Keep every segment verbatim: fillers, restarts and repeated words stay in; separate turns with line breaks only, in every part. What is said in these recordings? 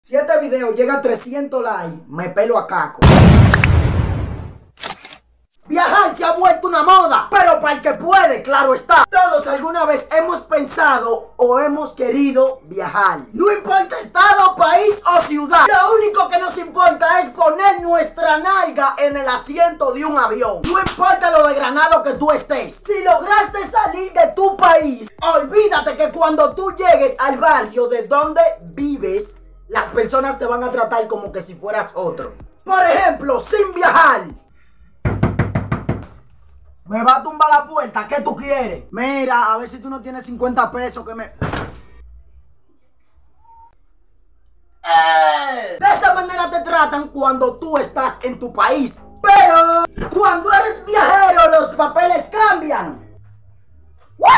Si este video llega a trescientos likes, me pelo a caco. Viajar se ha vuelto una moda, pero para el que puede, claro está. Todos alguna vez hemos pensado o hemos querido viajar. No importa estado, país o ciudad. Lo único que nos importa es poner nuestra nalga en el asiento de un avión. No importa lo desgranado que tú estés. Si lograste salir de tu país, olvídate que cuando tú llegues al barrio de donde vives, las personas te van a tratar como que si fueras otro. Por ejemplo, sin viajar. Me va a tumbar la puerta, ¿qué tú quieres? Mira, a ver si tú no tienes cincuenta pesos que me... ¡Eh! De esa manera te tratan cuando tú estás en tu país. Pero cuando eres viajero, los papeles cambian. ¿What?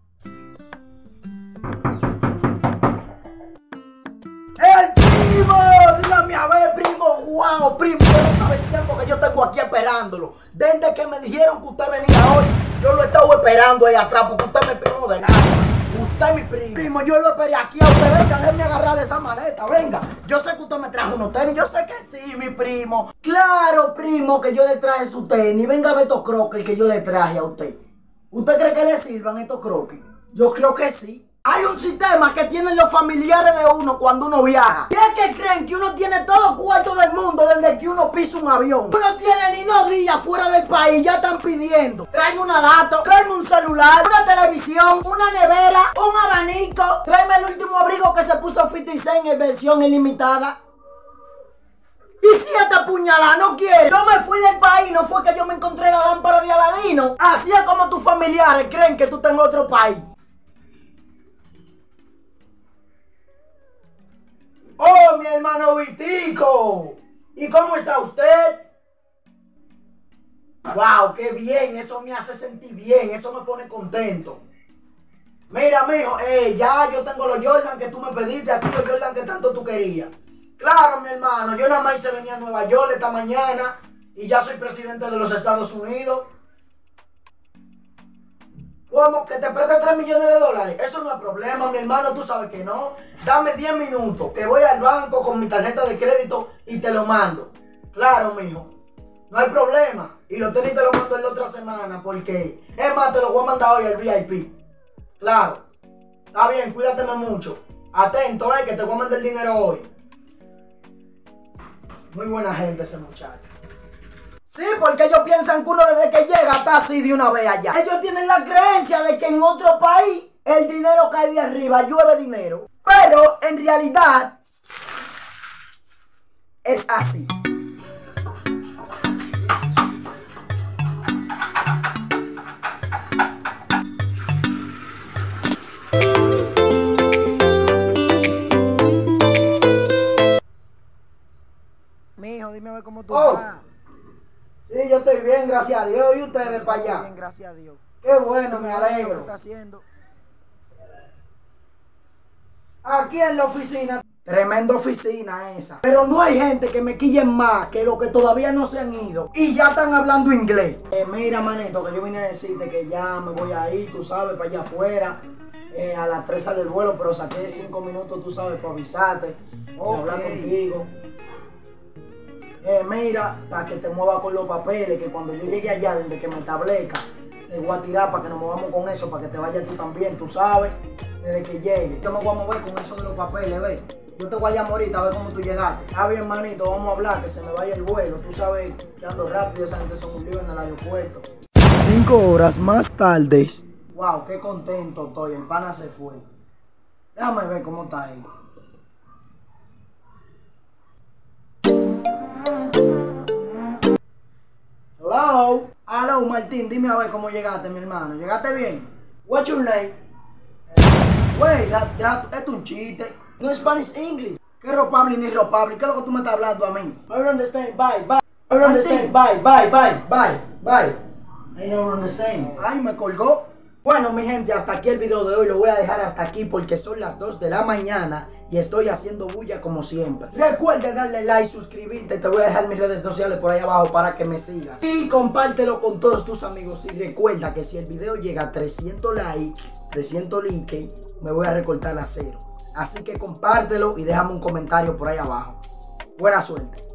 ¡El primo! Dígame a ver, primo. ¡Wow, primo! Usted no sabe el tiempo que yo tengo aquí esperándolo. Desde que me dijeron que usted venía hoy, yo lo he estado esperando ahí atrás porque usted me primo de nada. Usted es mi primo. Primo, yo lo esperé aquí a usted. Venga, déjeme agarrar esa maleta. Venga. Yo sé que usted me trajo unos tenis. Yo sé que sí, mi primo. Claro, primo, que yo le traje su tenis. Venga a ver estos croquis que yo le traje a usted. ¿Usted cree que le sirvan estos croquis? Yo creo que sí. Hay un sistema que tienen los familiares de uno cuando uno viaja. Y es que creen que uno tiene todo el cuarto del mundo desde que uno pisa un avión. Uno tiene ni dos días fuera del país, ya están pidiendo. Tráeme una laptop, tráeme un celular, una televisión, una nevera, un abanico. Tráeme el último abrigo que se puso cincuenta y seis en versión ilimitada. Y si esta puñalada no quiere, yo me fui del país, no fue que yo me encontré la lámpara de Aladino. Así es como tus familiares creen que tú estás en otro país. ¡Oh, mi hermano Vitico! ¿Y cómo está usted? ¡Wow, qué bien! Eso me hace sentir bien, eso me pone contento. Mira, mijo, eh, ya yo tengo los Jordan que tú me pediste, aquí los Jordan que tanto tú querías. Claro, mi hermano, yo nada más hice venir a Nueva York esta mañana y ya soy presidente de los Estados Unidos. ¿Cómo? ¿Que te preste tres millones de dólares? Eso no es problema, mi hermano, tú sabes que no. Dame diez minutos, que voy al banco con mi tarjeta de crédito y te lo mando. Claro, mijo. No hay problema. Y los tenis te los mando en la otra semana, porque... Es más, te los voy a mandar hoy al V I P. Claro. Está bien, cuídateme mucho. Atento, eh, que te voy a mandar el dinero hoy. Muy buena gente ese muchacho. Sí, porque ellos piensan que uno desde que llega está así de una vez allá. Ellos tienen la creencia de que en otro país el dinero cae de arriba, llueve dinero. Pero en realidad es así. Mijo, dime a ver cómo tú
Oh.
estás. Sí, yo estoy bien, gracias a Dios. ¿Y ustedes para allá?
Bien, gracias a Dios.
Qué bueno, me
¿Qué
alegro.
está haciendo?
Aquí en la oficina. Tremenda oficina esa. Pero no hay gente que me quillen más que los que todavía no se han ido y ya están hablando inglés. Eh, mira, manito, que yo vine a decirte que ya me voy a ir, tú sabes, para allá afuera. Eh, a las tres sale el vuelo, pero saqué cinco minutos, tú sabes, para avisarte, para hablar contigo. Eh, mira, para que te muevas con los papeles, que cuando yo llegue allá, desde que me establezca, te voy a tirar para que nos movamos con eso, para que te vayas tú también, tú sabes, desde que llegue. Yo me voy a mover con eso de los papeles, ¿ves? Yo te voy a llamar ahorita a ver cómo tú llegaste. Está bien, manito, vamos a hablar, que se me vaya el vuelo. Tú sabes que ando rápido, esa gente son un lío en el aeropuerto.
Cinco horas más tarde.
Wow, qué contento estoy, el pana se fue. Déjame ver cómo está él. Hello. Hello, Martín, dime a ver cómo llegaste, mi hermano. ¿Llegaste bien? What's your name? Wey, that, that, esto es un chiste. No Spanish English. ¿Qué ropable ni ropable? ¿Qué es lo que tú me estás hablando a mí? I don't understand. Bye, bye. I don't understand. Bye, bye, bye, bye, bye. I don't understand. Ay, me colgó. Bueno, mi gente, hasta aquí el video de hoy. Lo voy a dejar hasta aquí porque son las dos de la mañana y estoy haciendo bulla como siempre. Recuerda darle like, suscribirte. Te voy a dejar mis redes sociales por ahí abajo para que me sigas. Y compártelo con todos tus amigos. Y recuerda que si el video llega a trescientos likes, trescientos likes, me voy a recortar a cero. Así que compártelo y déjame un comentario por ahí abajo. Buena suerte.